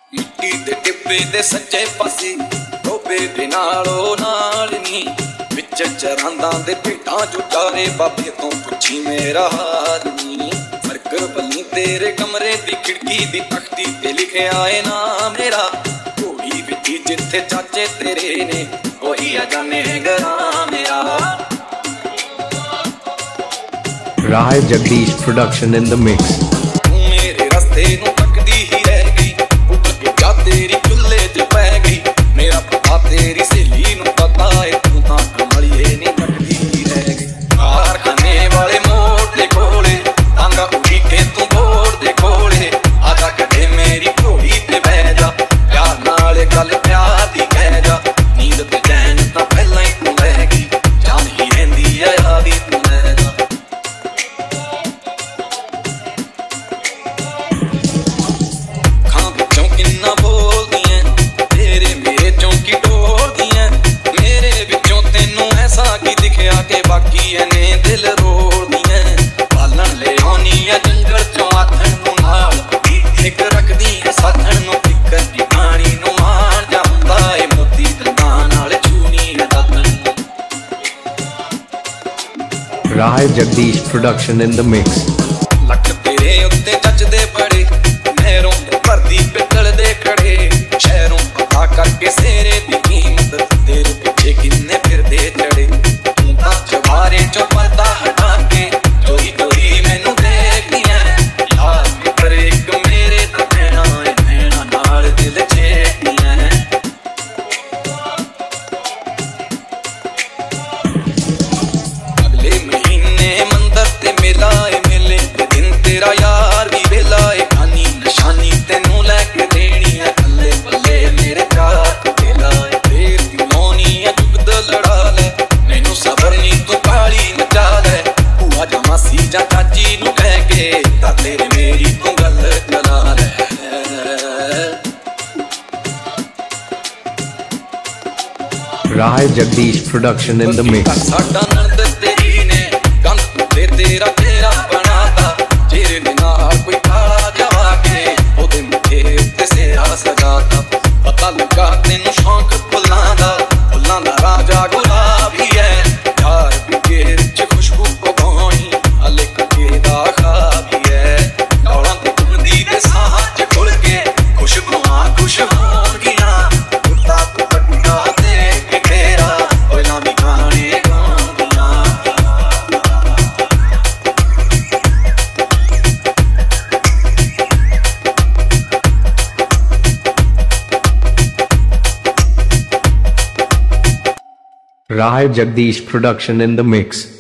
मिट्टी दे टिब्बे दे सच्चे पासे टोबे दे नालों नाल नी विच चरांदा दे भेटां जो चारे बाबे तो पुछी मेरा हाल नी। फरकर बल्ली तेरे कमरे दी खिड़की दी तख्ती ते लिखिया है नाम मेरा। घोड़ी विच जिथे चाचे तेरे ने कोई अजाने गरा मेरा। Rai Jagdish production in the mix. मेरे रास्ते नूं तकदी ही रह गई, उठ के जा तेरी चुल्हे च पै गई। मेरा पता तेरी सहेली नूं पता है, तू तां कमलिए नी तकदी ही रह गई। कारखाने वाले मोड़ दे कोले तांगा उड़ी के तू बोड़ दे कोले आजा कदे मेरी घोड़ी ते बह जा। प्यार नाल गल प्यार दी कह जा, नींद ते चैन तां पहलां ही तू रह गई। जान ही रहिंदी है यादी तू रह जा। किन्ना बोलदी है तेरे मेरे चौंकी टोलदी है। मेरे विचों तेनू ऐसा की दिखिया के बाकी ने दिल रोलदी है। पालन ले आनी है जंगल चों आथण नूं नाल एक रखदी है साथण नूं फिकर दी कहानी नूं मान जांदा है। मोती दंदां नाल चूनी है दातण। Rai Jagdish production in the mix. लक तेरे उत्ते जचदे बड़े नहरों ते भरदी पित्तल दे खड़े। शहरों पता करके सेरे दी कीमत तेरे पीछे किन्ने फिरदे चढ़े। तू तां चवारे चों पर्दा हटा के चोरी चोरी मैनू देखदी है। यार फिकर एक मेरे तां भैणा है, भैणा नाल दिल छेड़दी है। अगले महीने मंदर ते मेला है, मेले ते दिन तेरा यार भी वेला है। खानी निशानी तेनू लैके देनी है, थल्ले पल्ले मेरे प्यार तू खेला है। देर दी मौनी है जुगद लड़ा ले, मैनू सबर नी तू काली मचा ले। भूआ जा मासी जा चाची नू कह के तां तेरे मेरी तू गल चला ले। Rai Jagdish production in the mix. साडा नंद तेरी ने गंद ते तेरा तेरा बनाता। जेरे ने नाल कोई काला जवा के ओदे मुखे ते सेरा सजाता। पता लगा तेनू शौक फुल्लां दा राजा गुलाब ही है। यार बिके च खुशबू पगाई हले कटे दा खाब ही है। दौड़ां ते घुमदी ते साह च खुल के खुशबूआं खुश होणगियां। कुत्ता तू कट्टा देख के तेरा ओए लामी गाने गाउंदियां। Rai Jagdish production in the mix.